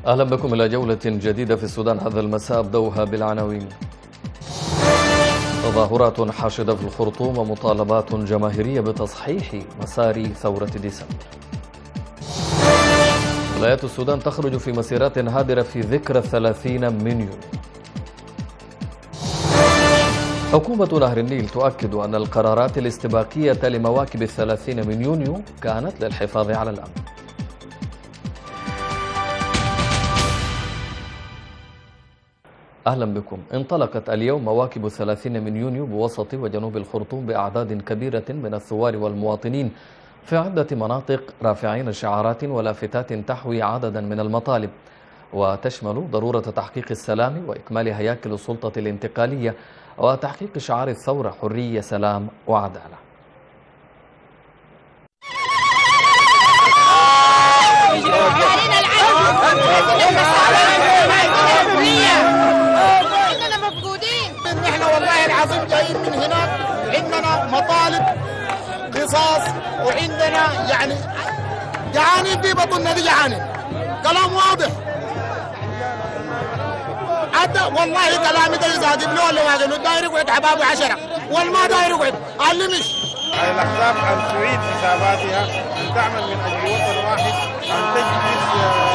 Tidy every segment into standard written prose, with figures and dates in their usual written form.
أهلا بكم إلى جولة جديدة في السودان هذا المساء، أبدأها بالعناوين. تظاهرات حاشدة في الخرطوم ومطالبات جماهيرية بتصحيح مسار ثورة ديسمبر. ولايات السودان تخرج في مسيرات هادرة في ذكرى 30 من يونيو. حكومة نهر النيل تؤكد أن القرارات الاستباقية لمواكب 30 من يونيو كانت للحفاظ على الأمن. أهلا بكم. انطلقت اليوم مواكب 30 من يونيو بوسط وجنوب الخرطوم بأعداد كبيرة من الثوار والمواطنين في عدة مناطق، رافعين شعارات ولافتات تحوي عددا من المطالب، وتشمل ضرورة تحقيق السلام وإكمال هياكل السلطة الانتقالية وتحقيق شعار الثورة: حرية، سلام وعدالة. نحن والله العظيم جايين من هناك، عندنا مطالب قصاص، وعندنا يعني جعانين في بطننا، دي جعانين. كلام واضح. حتى والله كلامي ده اذا قبلوه ولا ما قبلوه داير يقعد حبابه 10 والما داير يقعد علمش. الاحزاب ان تعيد حساباتها، ان تعمل من اجل وطن واحد، ان تجلس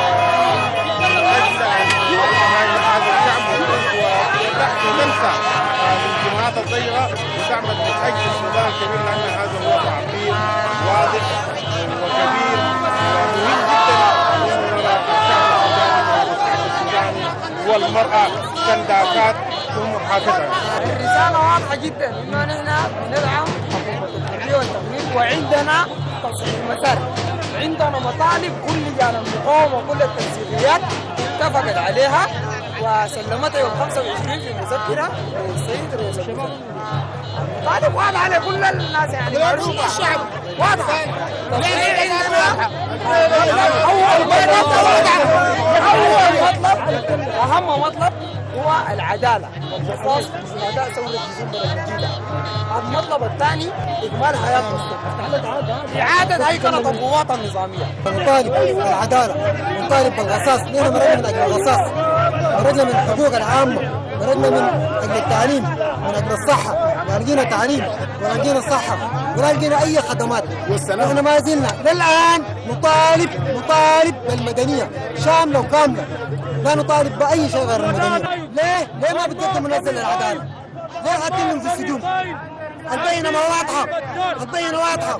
اجل هذا الشعب وتنسى الانتماءات الضيقه وتعمل من اجل السودان الكبير، لان هذا هو تعبير واضح وكبير ومهم جدا للشعب السوداني والمراه كنداكات ومحافظه. الرساله واضحه جدا انه نحن بندعم حكومه الحريه والتنميه، وعندنا تصحيح مسار، عندنا مطالب كل لجان المقاومه وكل التنسيقيات اتفقت عليها وسلمتها يوم 25 في مذكره السيد رئيس الوزراء. مطالب واضحه لكل الناس، يعني معروفه الشعب واضحه. اهم مطلب هو العداله والقصاص في اداء ثوره ديسمبر الجديده. المطلب الثاني اكمال حياه السلطه، اعاده هيكله القوات النظاميه. نطالب بالعداله، نطالب بالقصاص، نحن مرضنا من اجل القصاص، مرضنا من الحقوق العامه، مرضنا من اجل التعليم، من اجل الصحه، لا لقينا تعليم ولا لقينا صحه ولا لقينا اي خدمات. نحن ما زلنا للان نطالب بالمدنيه شامله وكامله، لا نطالب باي شيء غير المدنيه. ليه ما بتقدم منزل للعداله؟ ليه حاطينهم في السجون؟ البينه ما واضحه، البينه واضحه.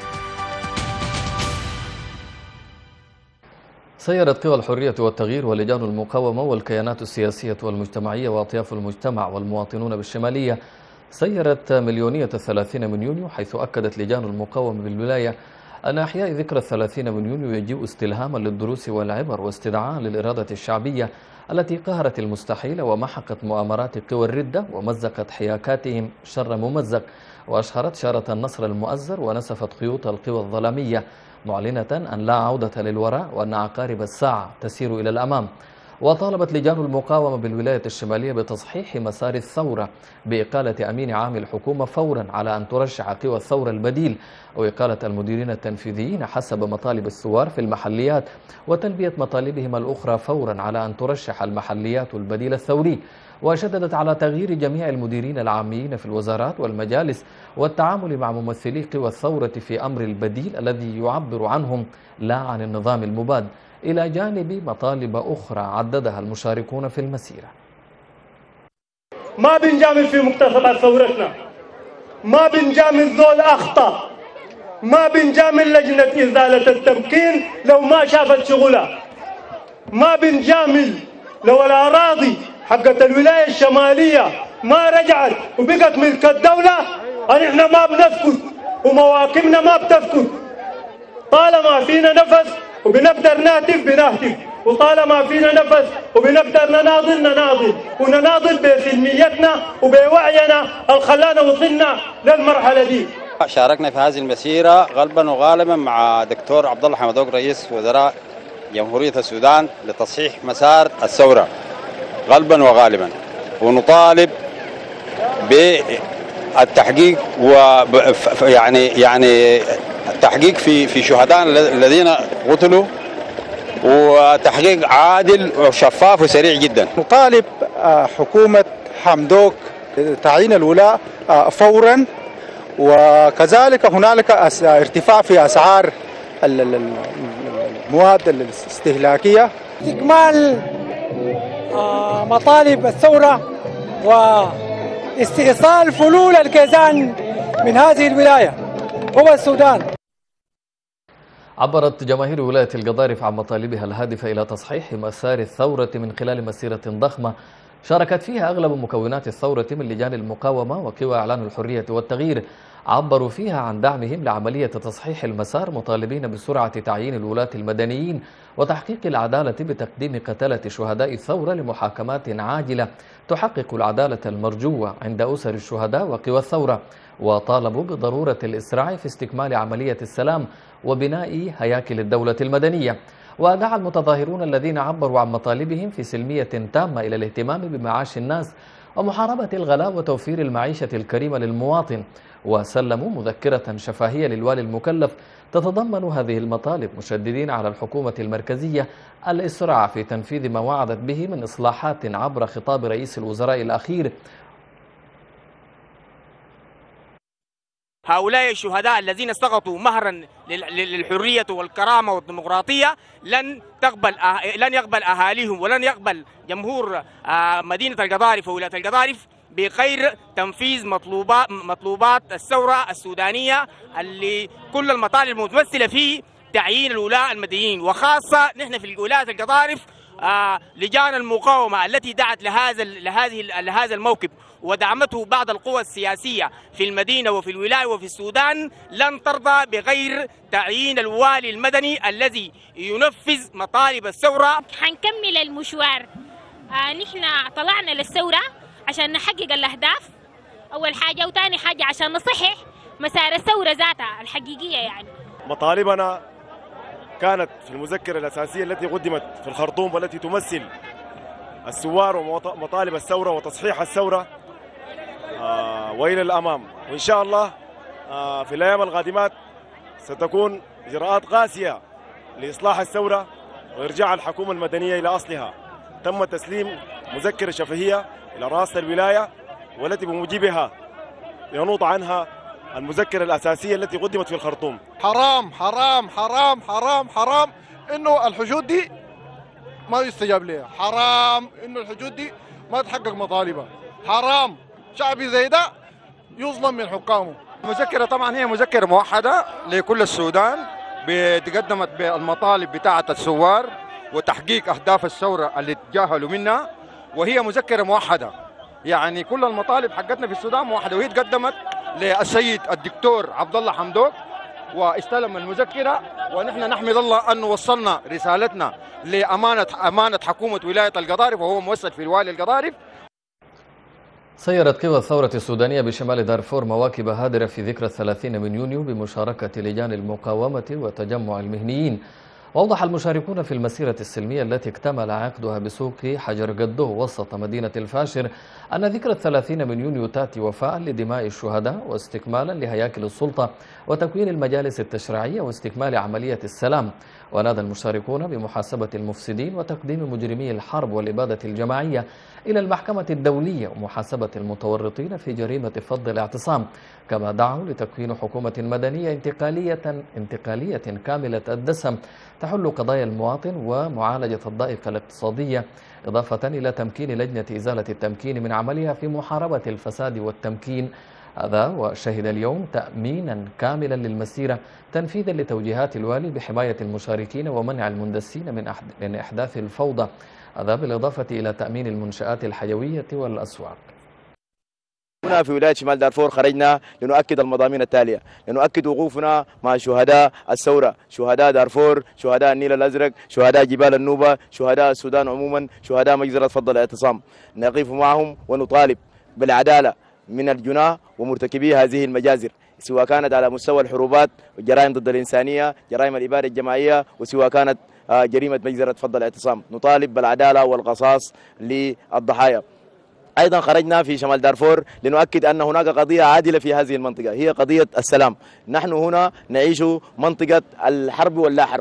سيرت قوى الحرية والتغيير ولجان المقاومة والكيانات السياسية والمجتمعية وأطياف المجتمع والمواطنون بالشمالية سيرت مليونية 30 من يونيو، حيث أكدت لجان المقاومة بالولاية أن إحياء ذكرى 30 من يونيو يجيء استلهاما للدروس والعبر واستدعاء للإرادة الشعبية التي قهرت المستحيل ومحقت مؤامرات قوى الردة ومزقت حياكاتهم شر ممزق، وأشهرت شارة النصر المؤزر ونسفت خيوط القوى الظلامية، معلنة أن لا عودة للوراء وأن عقارب الساعة تسير إلى الأمام. وطالبت لجان المقاومة بالولاية الشمالية بتصحيح مسار الثورة بإقالة أمين عام الحكومة فورا على أن ترشح قوى الثورة البديل، وإقالة المديرين التنفيذيين حسب مطالب الثوار في المحليات، وتلبية مطالبهم الأخرى فورا على أن ترشح المحليات البديل الثوري. وشددت على تغيير جميع المديرين العامين في الوزارات والمجالس والتعامل مع ممثلي قوى الثورة في أمر البديل الذي يعبر عنهم لا عن النظام المباد، إلى جانب مطالب أخرى عددها المشاركون في المسيرة. ما بنجامل في مقتضيات ثورتنا، ما بنجامل ذول أخطأ، ما بنجامل لجنة إزالة التمكين لو ما شافت شغلها، ما بنجامل لو الأراضي حقت الولاية الشمالية ما رجعت وبقت ملك الدولة، احنا ما بنسكت ومواكبنا ما بتسكت. طالما فينا نفس وبنقدر نهتف بنهتف، وطالما فينا نفس وبنقدر نناضل ونناضل بسلميتنا وبوعينا الخلانا وصلنا للمرحلة دي. شاركنا في هذه المسيرة غالبا وغالبا مع دكتور عبد الله حمدوق رئيس وزراء جمهورية السودان لتصحيح مسار الثورة غالبا وغالبا، ونطالب بالتحقيق يعني التحقيق في شهداء الذين قتلوا وتحقيق عادل وشفاف وسريع جدا. نطالب حكومة حمدوك تعيين الولاء فورا، وكذلك هنالك ارتفاع في أسعار المواد الاستهلاكية. استكمال مطالب الثورة واستئصال فلول الكيزان من هذه الولاية هو السودان. عبرت جماهير ولاية القضارف عن مطالبها الهادفة إلى تصحيح مسار الثورة من خلال مسيرة ضخمة شاركت فيها أغلب مكونات الثورة من لجان المقاومة وقوى إعلان الحرية والتغيير. عبروا فيها عن دعمهم لعملية تصحيح المسار، مطالبين بسرعة تعيين الولاة المدنيين وتحقيق العدالة بتقديم قتلة شهداء الثورة لمحاكمات عاجلة تحقق العدالة المرجوة عند أسر الشهداء وقوى الثورة. وطالبوا بضرورة الإسراع في استكمال عملية السلام وبناء هياكل الدولة المدنية. ودعا المتظاهرون الذين عبروا عن مطالبهم في سلمية تامة إلى الاهتمام بمعاش الناس ومحاربة الغلاء وتوفير المعيشة الكريمة للمواطن. وسلموا مذكرة شفاهية للوالي المكلف تتضمن هذه المطالب، مشددين على الحكومة المركزية الإسراع في تنفيذ ما وعدت به من إصلاحات عبر خطاب رئيس الوزراء الأخير. هؤلاء الشهداء الذين سقطوا مهرا للحرية والكرامة والديمقراطية لن يقبل أهاليهم ولن يقبل جمهور مدينة القضارف وولاية القضارف بغير تنفيذ مطلوبات الثورة السودانية اللي كل المطالب المتمثلة في تعيين الولاة المدنيين. وخاصة نحن في ولاية القضارف لجان المقاومة التي دعت لهذا الموقف ودعمته بعض القوى السياسية في المدينة وفي الولاية وفي السودان لن ترضى بغير تعيين الوالي المدني الذي ينفذ مطالب الثورة. حنكمل المشوار. نحن طلعنا للثورة عشان نحقق الأهداف أول حاجة، وثاني حاجة عشان نصحح مسار الثورة ذاتها الحقيقية. يعني مطالبنا كانت في المذكرة الأساسية التي قدمت في الخرطوم والتي تمثل الثوار ومطالب الثورة وتصحيح الثورة وإلى الأمام. وإن شاء الله في الأيام القادمات ستكون إجراءات قاسية لإصلاح الثورة وإرجاع الحكومة المدنية إلى أصلها. تم تسليم مذكرة شفهية إلى رئاسة الولاية والتي بموجبها ينوط عنها المذكرة الأساسية التي قدمت في الخرطوم. حرام حرام حرام حرام حرام إنه الحشود دي ما يستجاب لها، حرام إنه الحشود دي ما تحقق مطالبها، حرام شعبي زي ده يظلم من حكامه. المذكرة طبعا هي مذكرة موحدة لكل السودان بتقدمت بالمطالب بتاعة الثوار وتحقيق أهداف الثورة اللي تجاهلوا منها، وهي مذكرة موحدة. يعني كل المطالب حقتنا في السودان موحدة، وهي تقدمت للسيد الدكتور عبد الله حمدوك واستلم المذكرة، ونحن نحمد الله أن وصلنا رسالتنا لأمانة حكومة ولاية القضارف وهو موسد في الوالي القضارف. سيرت قوى الثورة السودانية بشمال دارفور مواكب هادرة في ذكرى 30 من يونيو بمشاركة لجان المقاومة وتجمع المهنيين. وأوضح المشاركون في المسيرة السلمية التي اكتمل عقدها بسوق حجر قدو وسط مدينة الفاشر أن ذكرى 30 من يونيو تأتي وفاء لدماء الشهداء واستكمالا لهياكل السلطة وتكوين المجالس التشريعية واستكمال عملية السلام. ونادى المشاركون بمحاسبة المفسدين وتقديم مجرمي الحرب والإبادة الجماعية إلى المحكمة الدولية ومحاسبة المتورطين في جريمة فض الاعتصام. كما دعوا لتكوين حكومة مدنية انتقالية كاملة الدسم تحل قضايا المواطن ومعالجة الضائقة الاقتصادية، إضافة إلى تمكين لجنة إزالة التمكين من عملها في محاربة الفساد والتمكين. هذا وشهد اليوم تأمينا كاملا للمسيرة تنفيذا لتوجيهات الوالي بحماية المشاركين ومنع المندسين من إحداث الفوضى، هذا بالإضافة إلى تأمين المنشآت الحيوية والأسواق. هنا في ولاية شمال دارفور خرجنا لنؤكد المضامين التالية، لنؤكد وقوفنا مع شهداء الثورة، شهداء دارفور، شهداء النيل الأزرق، شهداء جبال النوبة، شهداء السودان عموما، شهداء مجزرة فض الاعتصام. نقف معهم ونطالب بالعدالة من الجناه ومرتكبي هذه المجازر، سواء كانت على مستوى الحروبات والجرائم ضد الإنسانية، جرائم الإبادة الجماعية، وسواء كانت جريمة مجزرة فض الاعتصام. نطالب بالعدالة والقصاص للضحايا. أيضا خرجنا في شمال دارفور لنؤكد أن هناك قضية عادلة في هذه المنطقة، هي قضية السلام. نحن هنا نعيش منطقة الحرب واللا حرب،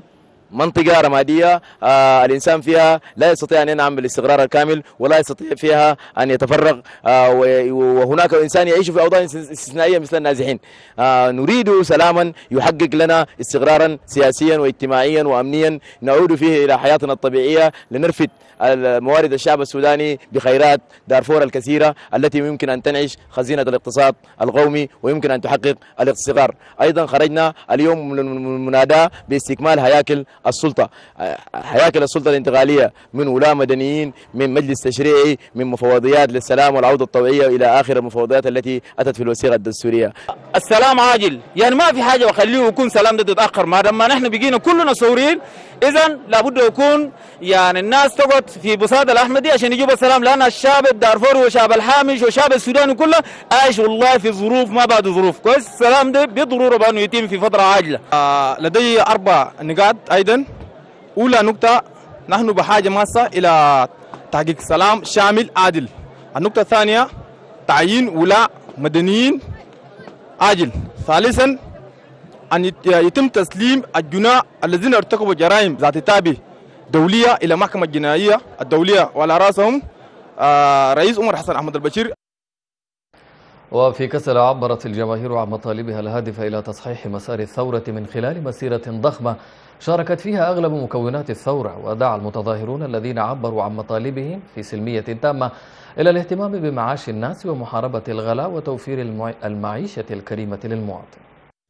منطقة رمادية الإنسان فيها لا يستطيع أن ينعم بالاستقرار الكامل ولا يستطيع فيها أن يتفرغ، وهناك إنسان يعيش في أوضاع استثنائية مثل النازحين. نريد سلاما يحقق لنا استقرارا سياسيا واجتماعيا وأمنيا نعود فيه إلى حياتنا الطبيعية لنرفد موارد الشعب السوداني بخيرات دارفور الكثيرة التي يمكن أن تنعش خزينة الاقتصاد القومي ويمكن أن تحقق الاستقرار. أيضا خرجنا اليوم من المناداة باستكمال هياكل السلطة، هياكل السلطة الانتقالية من ولاة مدنيين، من مجلس تشريعي، من مفوضيات للسلام والعودة الطوعية إلى آخر المفوضيات التي أتت في الوثيقة الدستورية. السلام عاجل، يعني ما في حاجة وخليه يكون سلام ده تتأخر، ما دام نحن بقينا كلنا ثوريين إذا لابد يكون يعني الناس تقعد في بساط الأحمدي عشان يجيبوا السلام، لأن الشعب الدارفوري وشعب الحامش وشعب السوداني كله عايش والله في ظروف ما بعد ظروف كويس. السلام ده بالضرورة بأنه يتم في فترة عاجلة. لدي 4 نقاط أيضا. أولى نقطة، نحن بحاجة ماسة إلى تحقيق سلام شامل عادل. النقطة الثانية تعيين ولاة مدنيين عاجل. ثالثا أن يتم تسليم الجناة الذين ارتكبوا جرائم ذات تابع دولية إلى محكمة الجنائية الدولية وعلى رأسهم رئيس عمر حسن أحمد البشير. وفي كسلة عبرت الجماهير عن مطالبها الهادفة إلى تصحيح مسار الثورة من خلال مسيرة ضخمة شاركت فيها أغلب مكونات الثورة، ودعا المتظاهرون الذين عبروا عن مطالبهم في سلمية تامة إلى الاهتمام بمعاش الناس ومحاربة الغلاء وتوفير المعيشة الكريمة للمواطن.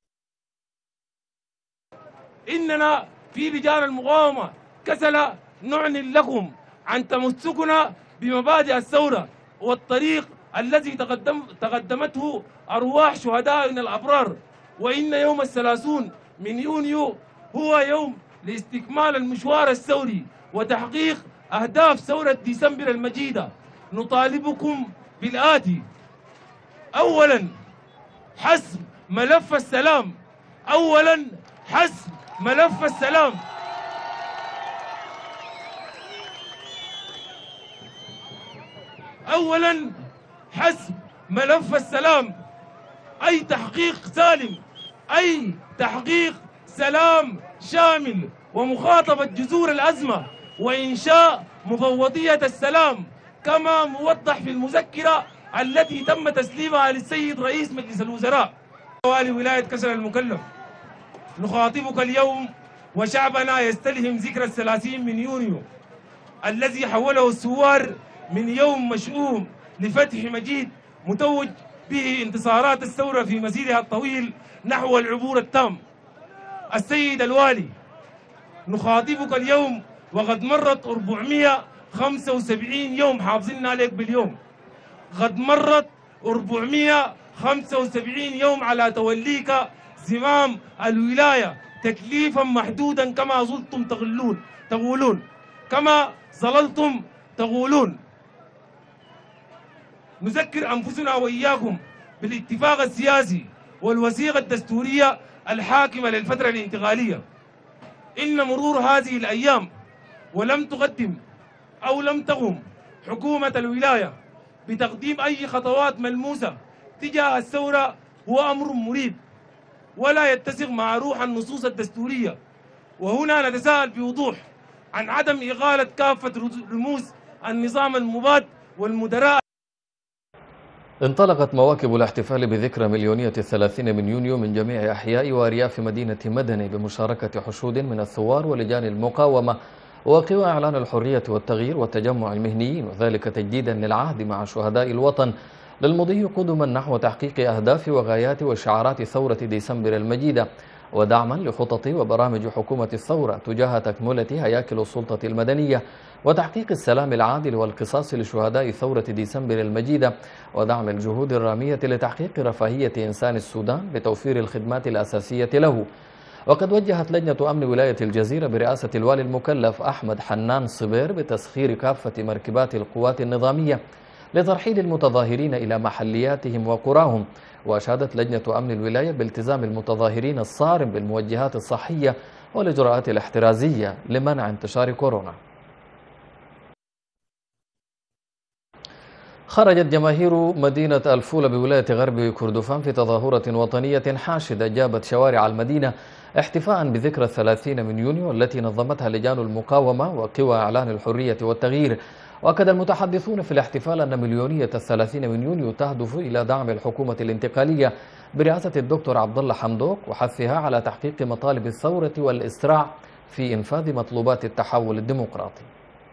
إننا في لجان المقاومة كسلة نعلن لكم عن تمسكنا بمبادئ الثورة والطريق الذي تقدمته أرواح شهدائنا الأبرار، وإن يوم 30 من يونيو هو يوم لاستكمال المشوار الثوري وتحقيق أهداف ثورة ديسمبر المجيدة. نطالبكم بالآتي: أولا حسم ملف السلام، أولا حسم ملف السلام. أولا حسم ملف السلام، أي تحقيق سالم، أي تحقيق سلام شامل ومخاطبة جذور الأزمة وإنشاء مفوضية السلام كما موضح في المذكرة التي تم تسليمها للسيد رئيس مجلس الوزراء. والي ولاية كسل المكلف، نخاطبك اليوم وشعبنا يستلهم ذكرى 30 من يونيو الذي حوله الثوار من يوم مشؤوم لفتح مجيد متوج به انتصارات الثورة في مسيرها الطويل نحو العبور التام. السيد الوالي، نخاطبك اليوم وقد مرت 475 يوم، حافظين عليك باليوم، قد مرت 475 يوم على توليك زمام الولاية تكليفا محدودا كما ظلتم تقولون كما ظللتم تقولون. نذكر أنفسنا وإياكم بالاتفاق السياسي والوثيقة الدستورية الحاكمة للفترة الانتقالية. إن مرور هذه الأيام ولم تقدم أو لم تقم حكومة الولاية بتقديم أي خطوات ملموسة تجاه الثورة هو أمر مريب ولا يتسق مع روح النصوص الدستورية. وهنا نتساءل بوضوح عن عدم إغالة كافة رموز النظام المباد والمدراء. انطلقت مواكب الاحتفال بذكرى مليونية 30 من يونيو من جميع أحياء وأرياف مدينة مدني بمشاركة حشود من الثوار ولجان المقاومة وقوى إعلان الحرية والتغيير والتجمع المهنيين، وذلك تجديدا للعهد مع شهداء الوطن للمضي قدما نحو تحقيق أهداف وغايات وشعارات ثورة ديسمبر المجيدة، ودعما لخطط وبرامج حكومة الثورة تجاه تكملة هياكل السلطة المدنية وتحقيق السلام العادل والقصاص لشهداء ثورة ديسمبر المجيدة، ودعم الجهود الرامية لتحقيق رفاهية إنسان السودان بتوفير الخدمات الأساسية له. وقد وجهت لجنة أمن ولاية الجزيرة برئاسة الوالي المكلف أحمد حنان صبير بتسخير كافة مركبات القوات النظامية لترحيل المتظاهرين إلى محلياتهم وقراهم. وأشادت لجنة أمن الولاية بالتزام المتظاهرين الصارم بالموجهات الصحية والإجراءات الاحترازية لمنع انتشار كورونا. خرجت جماهير مدينة الفولة بولاية غرب كردفان في تظاهرة وطنية حاشدة جابت شوارع المدينة احتفاء بذكرى 30 من يونيو التي نظمتها لجان المقاومة وقوى إعلان الحرية والتغيير. وأكد المتحدثون في الاحتفال أن مليونية 30 من يونيو تهدف إلى دعم الحكومة الانتقالية برئاسة الدكتور عبد الله حمدوك وحثها على تحقيق مطالب الثورة والإسراع في إنفاذ مطلوبات التحول الديمقراطي.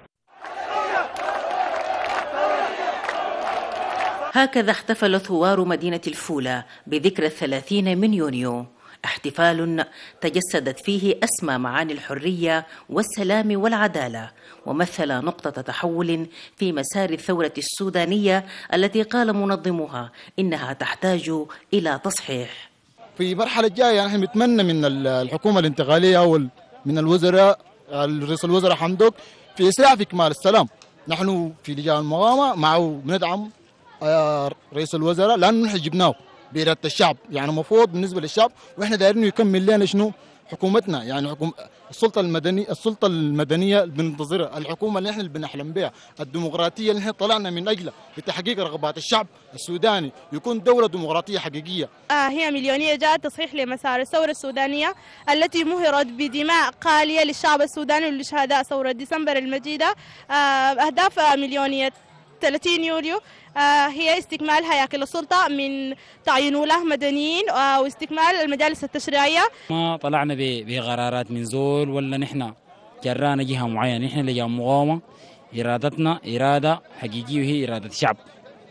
هكذا احتفل ثوار مدينة الفولة بذكرى 30 من يونيو، احتفال تجسدت فيه أسمى معاني الحرية والسلام والعدالة، ومثل نقطة تحول في مسار الثورة السودانية التي قال منظموها إنها تحتاج إلى تصحيح. في المرحلة الجاية نحن نتمنى من الحكومة الانتقالية أو من الوزراء رئيس الوزراء حمدوك في إسراع في إكمال السلام. نحن في لجان المقاومة معه بندعم رئيس الوزراء لأنه نحن جبناه بإرادة الشعب، يعني مفروض بالنسبة للشعب، وإحنا دايرين يكمل لنا شنو حكومتنا، يعني السلطة المدنية بننتظرها، الحكومة اللي احنا بنحلم بها، الديمقراطية اللي احنا طلعنا من أجلها لتحقيق رغبات الشعب السوداني، يكون دولة ديمقراطية حقيقية. هي مليونية جاءت تصحيح لمسار الثورة السودانية التي مهرت بدماء قالية للشعب السوداني ولشهداء ثورة ديسمبر المجيدة. أهداف مليونية 30 يوليو هي استكمال هياكل السلطة من تعيين ولاة مدنيين واستكمال المجالس التشريعية. ما طلعنا بقرارات من زول ولا نحن جرانا جهة معينة، نحن لجان مقاومة إرادتنا إرادة حقيقية وهي إرادة الشعب،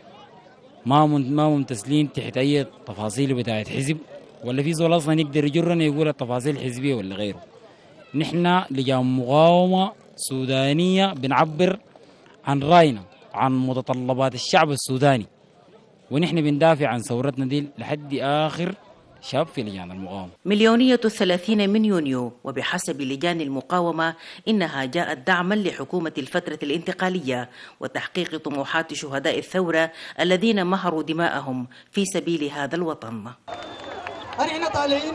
ما ممتثلين تحت أي تفاصيل بتاعت حزب ولا في زول أصلا يقدر يجرنا يقول التفاصيل الحزبية ولا غيره. نحن لجان مقاومة سودانية بنعبر عن رأينا عن متطلبات الشعب السوداني، ونحن بندافع عن ثورتنا دي لحد آخر شاب في لجان المقاومة. مليونية 30 من يونيو وبحسب لجان المقاومة إنها جاءت دعما لحكومة الفترة الانتقالية وتحقيق طموحات شهداء الثورة الذين مهروا دماءهم في سبيل هذا الوطن. نحن طالعين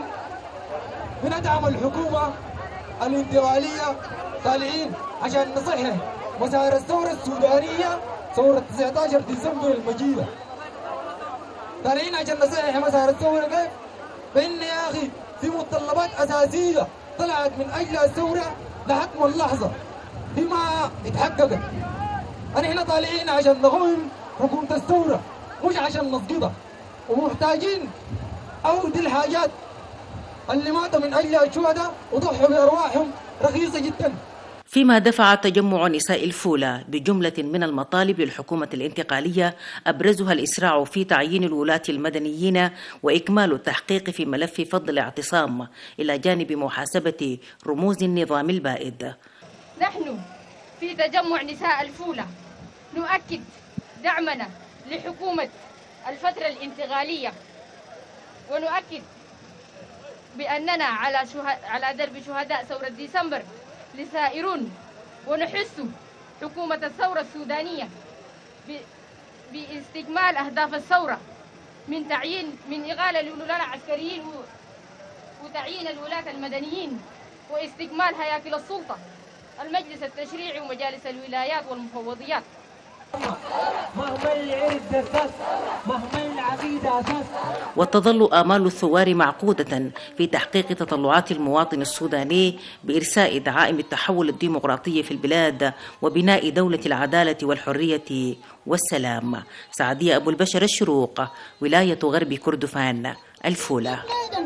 بندعم الحكومة الانتقالية، طالعين عشان نصحح مسار الثورة السودانية، ثورة 19 ديسمبر المجيدة. طالعين عشان نصحح مسار الثورة كيف؟ بإن يا أخي في متطلبات أساسية طلعت من أجل الثورة لحتم اللحظة دي ما اتحققت. نحن طالعين عشان نقوم حكومة الثورة مش عشان نسقطها، ومحتاجين أودي الحاجات اللي ماتوا من أجلها الشهداء وضحوا بأرواحهم رخيصة جدا. فيما دفع تجمع نساء الفولة بجملة من المطالب للحكومة الانتقالية أبرزها الإسراع في تعيين الولاة المدنيين وإكمال التحقيق في ملف فض الاعتصام إلى جانب محاسبة رموز النظام البائد. نحن في تجمع نساء الفولة نؤكد دعمنا لحكومة الفترة الانتقالية، ونؤكد بأننا على درب شهداء ثورة ديسمبر لسائرون، ونحث حكومة الثورة السودانية باستكمال أهداف الثورة من إغالة الولاة العسكريين وتعيين الولاة المدنيين واستكمال هياكل السلطة، المجلس التشريعي ومجالس الولايات والمفوضيات. مهما العرق دساس، مهما العقيدة أساس. وتظل آمال الثوار معقودة في تحقيق تطلعات المواطن السوداني بإرساء دعائم التحول الديمقراطي في البلاد وبناء دولة العدالة والحرية والسلام. سعدية أبو البشر، الشروق، ولاية غرب كردفان، الفولة.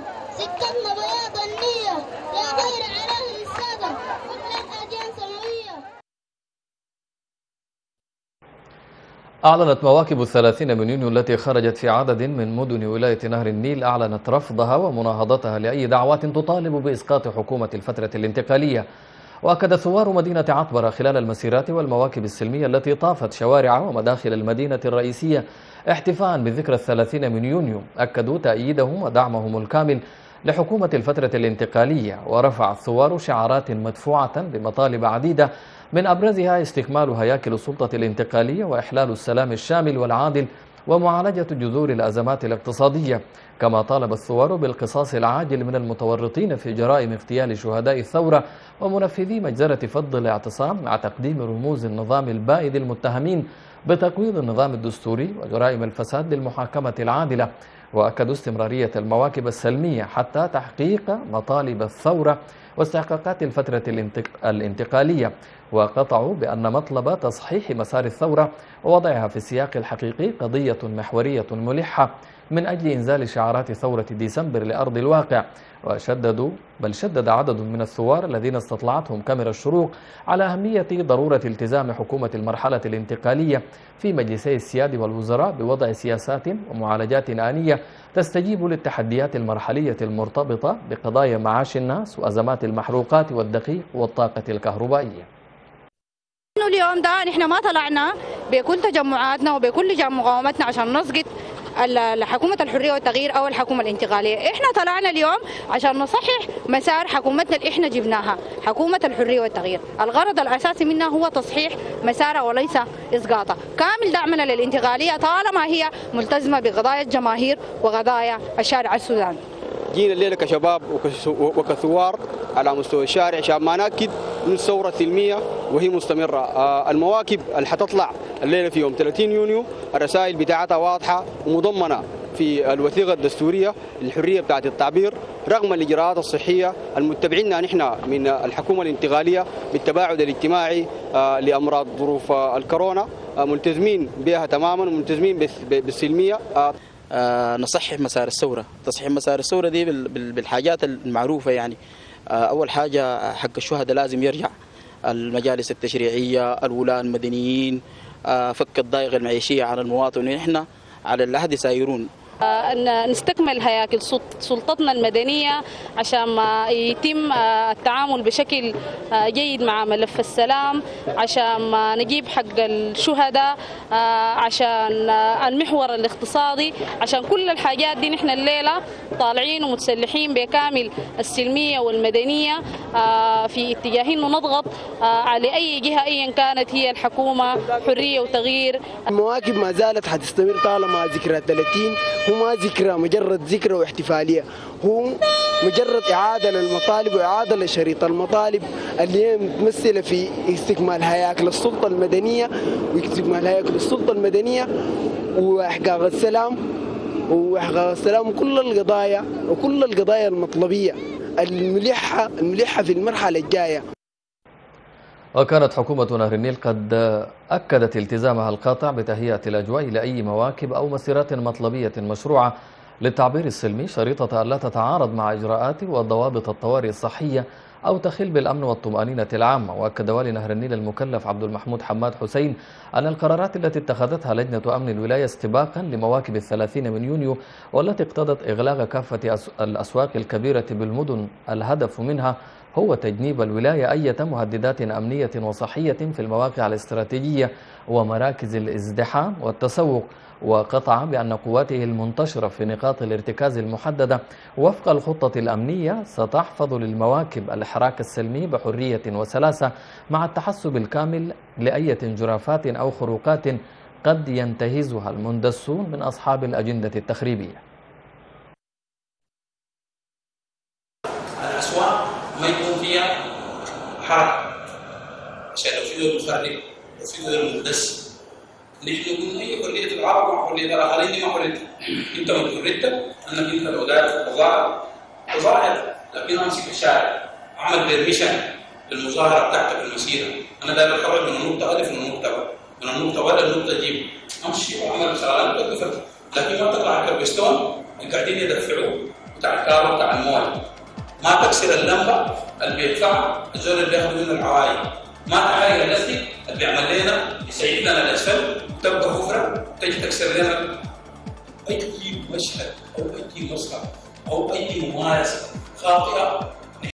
أعلنت مواكب 30 من يونيو التي خرجت في عدد من مدن ولاية نهر النيل أعلنت رفضها ومناهضتها لأي دعوات تطالب بإسقاط حكومة الفترة الانتقالية. وأكد ثوار مدينة عطبرة خلال المسيرات والمواكب السلمية التي طافت شوارع ومداخل المدينة الرئيسية احتفاء بذكرى 30 من يونيو أكدوا تأييدهم ودعمهم الكامل لحكومة الفترة الانتقالية. ورفع الثوار شعارات مدفوعة بمطالب عديدة من أبرزها استكمال هياكل السلطة الانتقالية وإحلال السلام الشامل والعادل ومعالجة جذور الأزمات الاقتصادية. كما طالب الثوار بالقصاص العاجل من المتورطين في جرائم اغتيال شهداء الثورة ومنفذي مجزرة فض الاعتصام مع تقديم رموز النظام البائد المتهمين بتقويض النظام الدستوري وجرائم الفساد للمحاكمة العادلة. وأكدوا استمرارية المواكب السلمية حتى تحقيق مطالب الثورة واستحقاقات الفترة الانتقالية، وقطعوا بأن مطلب تصحيح مسار الثورة ووضعها في السياق الحقيقي قضية محورية ملحة من أجل إنزال شعارات ثورة ديسمبر لأرض الواقع. شدد عدد من الثوار الذين استطلعتهم كاميرا الشروق على أهمية ضرورة التزام حكومة المرحلة الانتقالية في مجلسي السيادة والوزراء بوضع سياسات ومعالجات آنية تستجيب للتحديات المرحلية المرتبطة بقضايا معاش الناس وأزمات المحروقات والدقيق والطاقة الكهربائية. اليوم ده نحن ما طلعنا بكل تجمعاتنا وبكل مقاومتنا عشان نسقط حكومة الحرية والتغيير أو الحكومة الانتقالية. إحنا طلعنا اليوم عشان نصحح مسار حكومتنا اللي إحنا جبناها، حكومة الحرية والتغيير. الغرض الأساسي منها هو تصحيح مسارها وليس إسقاطها. كامل دعمنا للانتقالية طالما هي ملتزمة بقضايا الجماهير وقضايا الشارع السوداني. جينا الليلة كشباب وكثوار على مستوى الشارع عشان ما نأكد من الثورة السلمية وهي مستمرة. المواكب اللي حتطلع الليلة في يوم 30 يونيو الرسائل بتاعتها واضحة ومضمنة في الوثيقة الدستورية الحرية بتاعت التعبير رغم الإجراءات الصحية المتبعينها نحن من الحكومة الانتقالية بالتباعد الاجتماعي لأمراض ظروف الكورونا، ملتزمين بها تماما وملتزمين بالسلمية. نصحح مسار الثورة. تصحيح مسار الثورة دي بالحاجات المعروفة يعني. أول حاجة حق الشهداء لازم يرجع، المجالس التشريعية، الولاة المدنيين، فك الضائقة المعيشية على المواطن. نحن على العهد سايرون. أن نستكمل هياكل سلطتنا المدنية عشان ما يتم التعامل بشكل جيد مع ملف السلام، عشان ما نجيب حق الشهداء، عشان المحور الاقتصادي، عشان كل الحاجات دي نحن الليلة طالعين ومتسلحين بكامل السلمية والمدنية في اتجاه انه نضغط على أي جهة أيا كانت هي الحكومة حرية وتغيير. المواكب ما زالت حتستمر طالما ذكرى 30 هو ما ذكرى مجرد ذكرى واحتفالية، هو مجرد إعادة للمطالب وإعادة لشريط المطالب اللي هي متمثلة في استكمال هياكل السلطة المدنية واستكمال هياكل السلطة المدنية وإحقاق السلام وكل القضايا المطلبية الملحة في المرحلة الجاية. وكانت حكومة نهر النيل قد أكدت التزامها القاطع بتهيئة الأجواء لأي مواكب أو مسيرات مطلبية مشروعة للتعبير السلمي، شريطة ألا تتعارض مع إجراءات وضوابط الطوارئ الصحية أو تخل بالأمن والطمأنينة العامة. وأكد والي نهر النيل المكلف عبد المحمود حماد حسين أن القرارات التي اتخذتها لجنة أمن الولاية استباقا لمواكب 30 من يونيو والتي اقتضت إغلاق كافة الأسواق الكبيرة بالمدن الهدف منها هو تجنيب الولاية أي مهددات أمنية وصحية في المواقع الاستراتيجية ومراكز الازدحام والتسوق. وقطع بأن قواته المنتشرة في نقاط الارتكاز المحددة وفق الخطة الأمنية ستحفظ للمواكب الإحراك السلمي بحرية وسلاسة مع التحسب الكامل لأي انجرافات أو خروقات قد ينتهزها المندسون من أصحاب الأجندة التخريبية. الأسواق ما يكون فيها حركة عشان لو في دول مخرب وفي دول مندس. نحن قلنا هي حرية العرب وحرية الآخرين دي ما حريتك. أنت من حريتك أنك أنت لو داير تظاهر لكن أمسك الشارع أعمل بيرميشن للمظاهرة بتاعتك المسيرة. أنا داير أخرج من النقطة ألف من النقطة ولا النقطة جيم أمشي وأعمل شغلات وقفت، لكن ما تطلع كربستون قاعدين يدفعوا بتاع الكهرباء بتاع المويه. ما تكسر اللمبه اللي بيدفع الزول اللي بياخذوا منه العوايد، ما تحرق النسي اللي بيعمل لنا يسيب لنا الاسفل تبقى حفره تجي تكسر لنا. اي مشهد او اي مسرح او اي ممارسه خاطئه